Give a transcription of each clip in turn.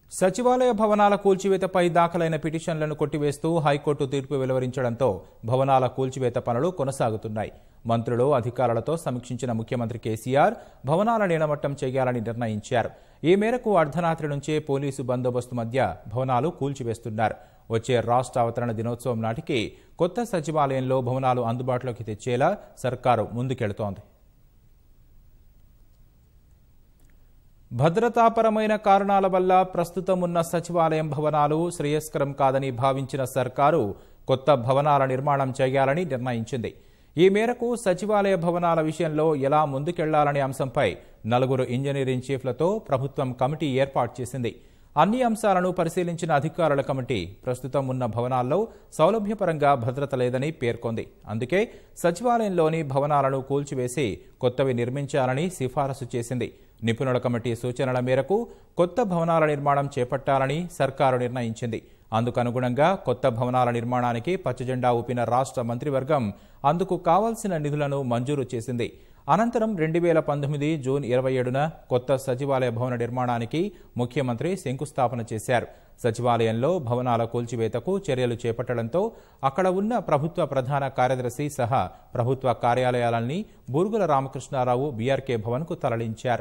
సచివాలయ భవనాల కూల్చివేతపై దాఖలైన పిటిషన్లను కొట్టివేస్తూ హైకోర్టు తీర్పు వెలువరించడంతో భవనాల కూల్చివేత పనులు కొనసాగుతున్నాయి. మంత్రులు, అధికారులతో సమీక్షించిన ముఖ్యమంత్రి కేసీఆర్ భవనాల నీలమట్టం చేయాలని నిర్ణయించారు. ఈ మేరకు అర్ధరాత్రి నుంచే పోలీసు బందోబస్తు మధ్య భవనాలు కూల్చివేస్తున్నారు. వచ్చే రాష్ట్ర అవతరణ దినోత్సవం నాటికి కొత్త సచివాలయంలో భవనాలు అందుబాటులోకి తెచ్చేలా సర్కారు ముందుకెళుతోంది. భద్రతాపరమైన కారణాల వల్ల ప్రస్తుతం ఉన్న సచివాలయం భవనాలు శ్రేయస్కరం కాదని భావించిన సర్కారు కొత్త భవనాల నిర్మాణం చేయాలని నిర్ణయించింది. ఈ మేరకు సచివాలయ భవనాల విషయంలో ఎలా ముందుకెళ్లాలనే అంశంపై 4 ఇంజనీరింగ్ చీఫ్లతో ప్రభుత్వం కమిటీ ఏర్పాటు చేసింది. అన్ని అంశాలను పరిశీలించిన అధికారుల కమిటీ ప్రస్తుతం ఉన్న భవనాల్లో సౌలభ్యపరంగా భద్రత లేదని పేర్కొంది. అందుకే సచివాలయంలోని భవనాలను కూల్చివేసి కొత్తవి నిర్మించాలని సిఫారసు చేసింది. నిపుణుల కమిటీ సూచనల మేరకు కొత్త భవనాల నిర్మాణం చేపట్టాలని సర్కారు నిర్ణయించింది. అందుకనుగుణంగా కొత్త భవనాల నిర్మాణానికి పచ్చజెండా ఊపిన రాష్ట్ర మంత్రివర్గం అందుకు కావాల్సిన నిధులను మంజూరు చేసింది. అనంతరం 2019 జూన్ 27న కొత్త సచివాలయ భవన నిర్మాణానికి ముఖ్యమంత్రి శంకుస్థాపన చేశారు. సచివాలయంలో భవనాల కూల్చివేతకు చర్యలు చేపట్టడంతో అక్కడ ఉన్న ప్రభుత్వ ప్రధాన కార్యదర్శి సహా ప్రభుత్వ కార్యాలయాలన్నీ బూరుగుల రామకృష్ణారావు బీఆర్కే భవన్కు తరలించారు.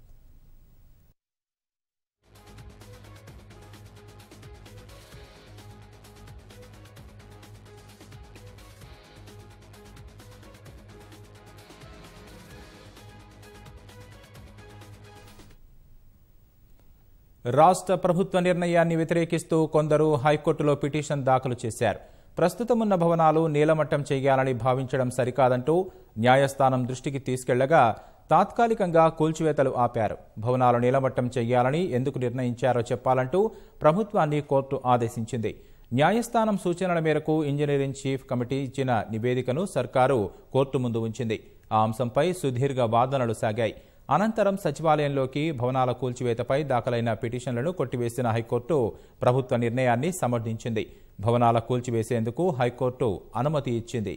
రాష్ట్ర ప్రభుత్వ నిర్ణయాన్ని వ్యతిరేకిస్తూ కొందరు హైకోర్టులో పిటిషన్ దాఖలు చేశారు. ప్రస్తుతమున్న భవనాలు నీలమట్టం చేయాలని భావించడం సరికాదంటూ న్యాయస్థానం దృష్టికి తీసుకెళ్లగా తాత్కాలికంగా కూల్చివేతలు ఆపారు. భవనాలు నీలమట్టం చేయాలని ఎందుకు నిర్ణయించారో చెప్పాలంటూ ప్రభుత్వాన్ని కోర్టు ఆదేశించింది. న్యాయస్థానం సూచనల మేరకు ఇంజనీరింగ్ చీఫ్ కమిటీ ఇచ్చిన నివేదికను సర్కారు కోర్టు ముందు ఉంచింది. ఆ అంశంపై సుదీర్ఘ వాదనలు సాగాయి. అనంతరం సచివాలయంలోకి భవనాల కూల్చివేతపై దాఖలైన పిటిషన్లను కొట్టివేసిన హైకోర్టు ప్రభుత్వ నిర్ణయాన్ని సమర్థించింది. భవనాల కూల్చివేసేందుకు హైకోర్టు అనుమతి ఇచ్చింది.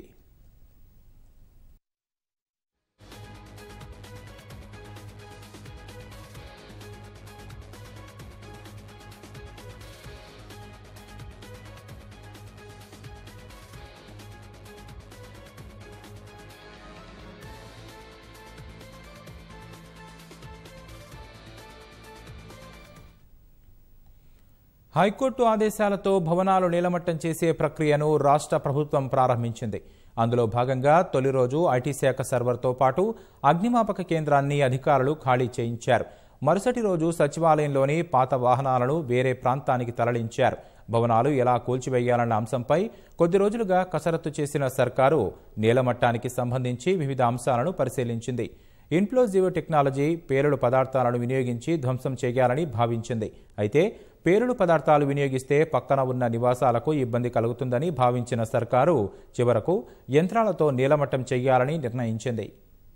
హైకోర్టు ఆదేశాలతో భవనాలు నీలమట్టం చేసే ప్రక్రియను రాష్ట్ర ప్రభుత్వం ప్రారంభించింది. అందులో భాగంగా తొలి రోజు ఐటీ శాఖ సర్వర్తో పాటు అగ్నిమాపక కేంద్రాన్ని అధికారులు ఖాళీ చేయించారు. మరుసటి రోజు సచివాలయంలోని పాత వాహనాలను వేరే ప్రాంతానికి తరలించారు. భవనాలు ఎలా కూల్చివేయాలన్న అంశంపై కొద్ది రోజులుగా కసరత్తు చేసిన సర్కారు నీలమట్టానికి సంబంధించి వివిధ అంశాలను పరిశీలించింది. ఇన్ప్లోజివ్ టెక్నాలజీ పేలుడు పదార్థాలను వినియోగించి ధ్వంసం చేయాలని భావించింది. అయితే పేలుడు పదార్థాలు వినియోగిస్తే పక్కన ఉన్న నివాసాలకు ఇబ్బంది కలుగుతుందని భావించిన సర్కారు చివరకు యంత్రాలతో నీలమట్టం చేయాలని నిర్ణయించింది.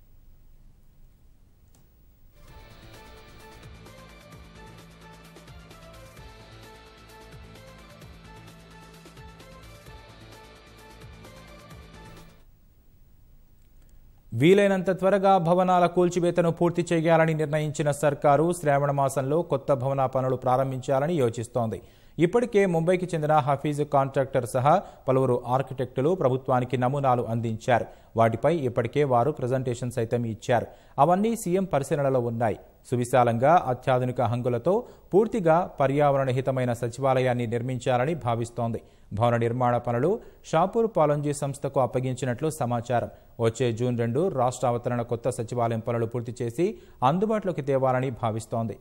వీలైనంత త్వరగా భవనాల కూల్చివేతను పూర్తి చేయాలని నిర్ణయించిన సర్కారు శ్రావణ మాసంలో కొత్త భవన పనులు ప్రారంభించాలని యోచిస్తోంది. ఇప్పటికే ముంబైకి చెందిన హఫీజ్ కాంట్రాక్టర్ సహా పలువురు ఆర్కిటెక్టులు ప్రభుత్వానికి నమూనాలు అందించారు. వాటిపై ఇప్పటికే వారు ప్రజెంటేషన్ సైతం ఇచ్చారు. అవన్నీ సీఎం పరిశీలనలో ఉన్నాయి. సువిశాలంగా అత్యాధునిక హంగులతో పూర్తిగా పర్యావరణ హితమైన సచివాలయాన్ని నిర్మించాలని భావిస్తోంది. భవన నిర్మాణ పనులు షాపూర్ పాలంజీ సంస్థకు అప్పగించినట్లు సమాచారం. వచ్చే జూన్ 2 రాష్ట్ర అవతరణ కొత్త సచివాలయం పనులు పూర్తి చేసి అందుబాటులోకి తేవాలని భావిస్తోంది.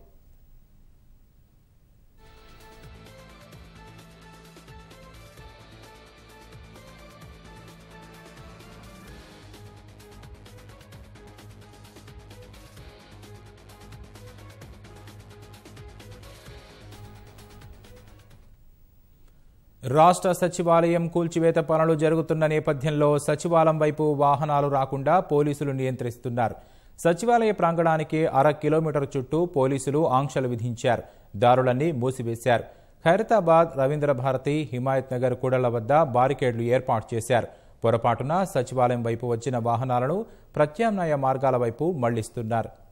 రాష్ట్ర సచివాలయం కూల్చివేత పనులు జరుగుతున్న నేపథ్యంలో సచివాలయం వైపు వాహనాలు రాకుండా పోలీసులు నియంత్రిస్తున్నారు. సచివాలయ ప్రాంగణానికి 1/2 కిలోమీటర్ చుట్టూ పోలీసులు ఆంక్షలు విధించారు. దారులన్నీ మూసివేశారు. ఖైరతాబాద్, రవీంద్ర భారతి, హిమాయత్ నగర్ కూడళ్ల వద్ద బారికేడ్లు ఏర్పాటు చేశారు. పొరపాటున సచివాలయం వైపు వచ్చిన వాహనాలను ప్రత్యామ్నాయ మార్గాల వైపు మళ్లిస్తున్నారు.